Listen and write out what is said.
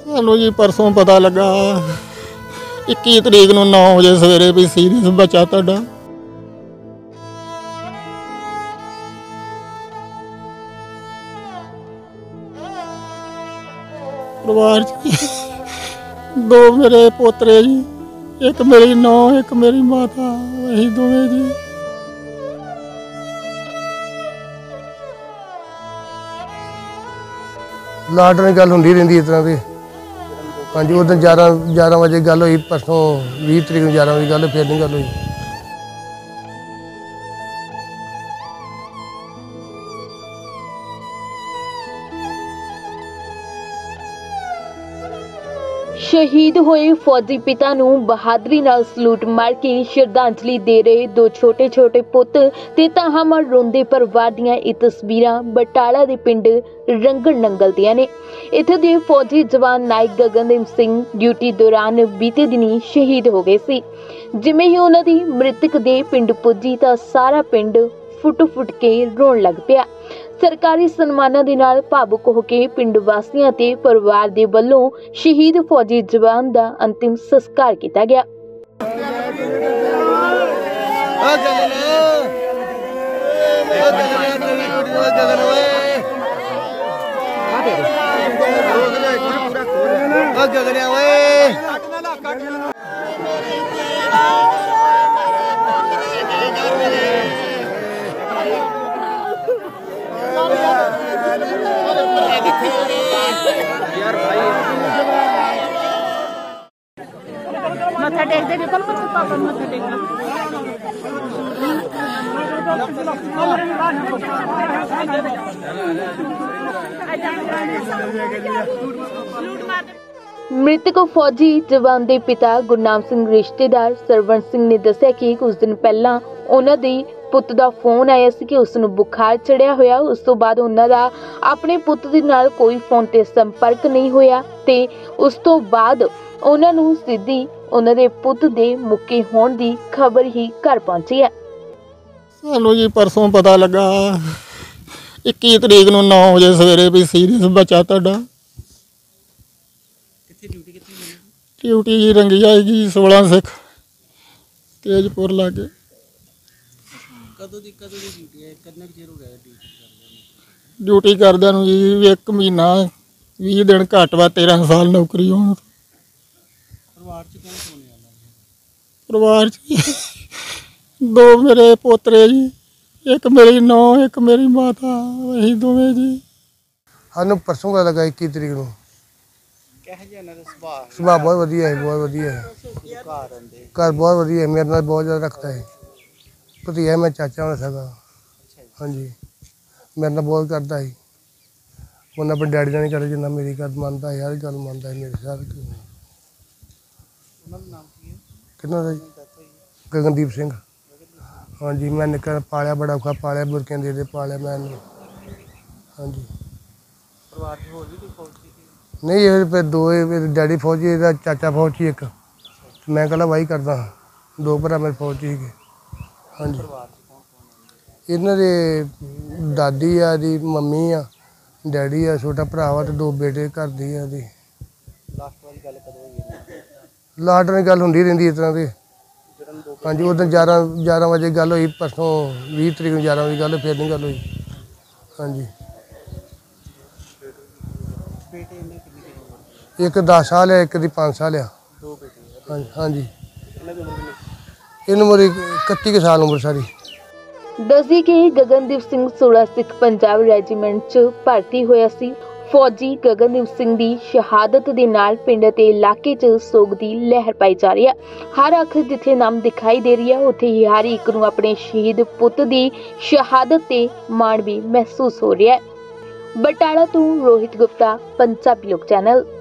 ਸਾਨੂੰ ਜੀ परसों पता लगा 21 तरीक ਨੂੰ 9 ਵਜੇ ਸਵੇਰੇ ਵੀ ਸੀਰੀਅਸ ਬੱਚਾ ਤੁਹਾਡਾ ਪਰਿਵਾਰ 'ਚ दो मेरे पोतरे जी, एक मेरी नौ, एक मेरी माता, वही दोवें जी। लाट में गल होंदी रहिंदी इस तरह की। हाँ जी उस दिन 11 बजे गल हुई, परसों 20 तरीक 11 बजे गल, फिर नहीं गल हुई। शहीद हुए फौजी पिता नूं बहादुरी नाल सलूट मार के श्रद्धांजलि दे रहे दो छोटे छोटे पुत ते ताहां रोंदे परिवार दियां ये तस्वीरां बटाला दे पिंड रंगण नंगल दियां ने। इत्थे दे फौजी जवान नायक गगनदीप सिंह ड्यूटी दौरान बीते दिनी शहीद हो गए सी। जिवें ही उन्हां दी मृतक दे पिंड पुजी तां सारा पिंड फुट के रोण लग पिया। सरकारी सन्मानां दे नाल भावुक हो के पिंड वासियां ते परिवार दे वल्लों शहीद फौजी जवान दा अंतिम संस्कार किया गया। मत्था टेकते बिल्कुल पापा मत्था टेकना मृतक फौजी जवान के पिता गुरनाम सिंह रिश्तेदार सरवण सिंह ने दस्सिया कि कुछ दिन पहला उन्हां दी पुत दा फोन आया सी कि उसनूं बुखार चढ़िया होया। उस तो बाद उन्हां दा अपने पुत दे नाल कोई फोन ते संपर्क नहीं होया ते उस तो बाद उन्हां नूं सिद्धी उन्हां दे पुत दे मुक्के होण दी खबर ही घर पहुंची है। सानूं जी परसों पता लगा 21 तरीक ਨੂੰ 9 ਵਜੇ ਸਵੇਰੇ ਵੀ ਸੀਰੀਅਸ ਬੱਚਾ ਤੁਹਾਡਾ ड्यूटी जी रंगी आएगी 16 सिख तेजपुर लागे। ड्यूटी करदे नूं जी 1 महीना 20 दिन घट वा 13 साल नौकरी होने। परिवार च दो मेरे पोतरे जी, एक मेरी नौ, एक मेरी माता, वही दोवें जी। सानूं परसों पता लगा 21 तरीक ਨੂੰ। सुभाव बहुत वधिया है, बहुत वधिया है। घर बहुत वधिया है, मेरे नाल बहुत ज़्यादा रखता है। भतीजा मैं चाचा होना सका। हाँ जी मेरे नाल बहुत करता है। उन्हें अपने डैडी नहीं करता जिन्ना मेरी गल मानता है, हर गल मानता है मेरे साथ। कितना गगनदीप सिंह। हाँ जी मैं निक्का पालिया, बड़ा औखा पालिया, बुरकियां दे पालिया मैं। हाँ जी नहीं ये दो डैडी फौजी, चाचा फौजी एक, मैं कला वाही करदा हाँ, दो भरा मेरे फौजी है। हाँ जी इन्हां दे दादी आ दी, मम्मी आ, डैडी आ, छोटा भरा वा ते दो बेटे घर दी आ दी। लाट में गल होंदी रहिंदी इस तरह की। हाँ जी उस दिन 11 बजे गल हुई, परसों 20 तरीक 11 बजे गल, फिर नहीं गल हुई। हाँ जी एक 10 साल है, एक दी 5 साल है। हाँ जी इन उम्र 31 साल उम्र सारी। दसी कि गगनदीप सिंह 16 सिख पंजाब रैजीमेंट च भर्ती होया सी। फौजी गगनदीप सिंह दी शहादत दे नाल पिंड ते इलाके च सोग दी लहर पाई जा रही है। हर अख जिथे नाम दिखाई दे रही है उत्थे ही हर एक नूं अपने शहीद पुत दी शहादत ते माण भी महसूस हो रहा है। बटाला तो रोहित गुप्ता, पंजाबी लोक चैनल।